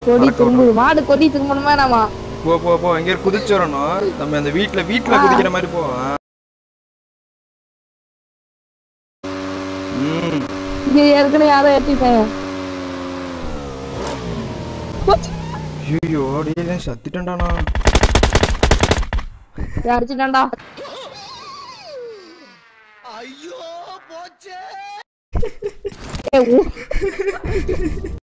கொடி திரும்புது மாடு கொடி திரும்பணுமா நாமா போ போ போ எங்க குதிச்சறணும் நம்ம அந்த வீட்ல குதிக்கிற மாதிரி போ இங்க ஏற்கனவே யாரோ ஏத்திட்டேன் ஐயோ டேய் சத்திட்டேன்டானா அடிச்சிட்டான்டா ஐயோ போச்சே